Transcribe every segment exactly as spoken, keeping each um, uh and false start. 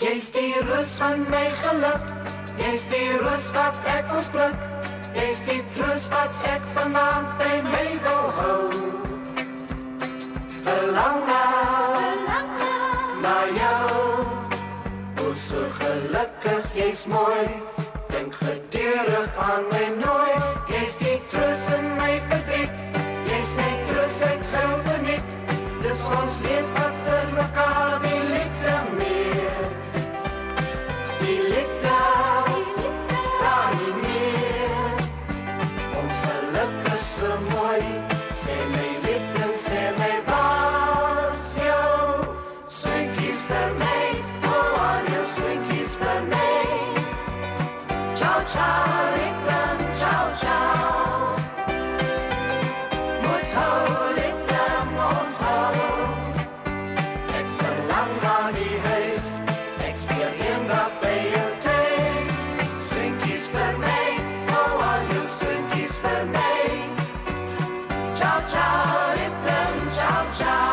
Jy's die roos van my geluk, jy's die roos wat ek wil pluk, jy's die troos wat ek vanaand by my wil hou. Verlang na, na jou, voel so gelukkig, jy's mooi, dink gedurig aan my nooi, jy's die troos in my verdriet, jy's my troos uit gul verniet, dis ons leef wat vir mekaar die liefde meer, die liefde, daar nie meer, ons geluk is so mooi, sê my liefde, sê my was jou, soentjies vir my, oh al jou soentjies vir my, ciao ciao liefde, ciao ciao, moet hou liefde, moet hou, ek verlang na die huis, ek stuur eendag by jou thuis, soentjies vir my, oh al jou soentjies vir my, ciao ciao liefde, ciao ciao,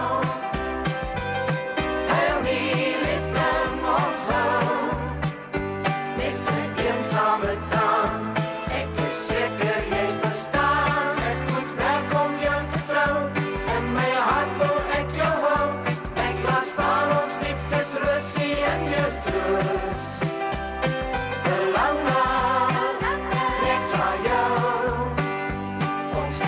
huil nie liefde, moet hou, met 'n eensame traan, ek is seker jy verstaan, ek moet werk om jou te trou, in my hart wil ek jou hou, ek laat staan ons liefdesrusie in jou troos, verlang na, net na jou, ons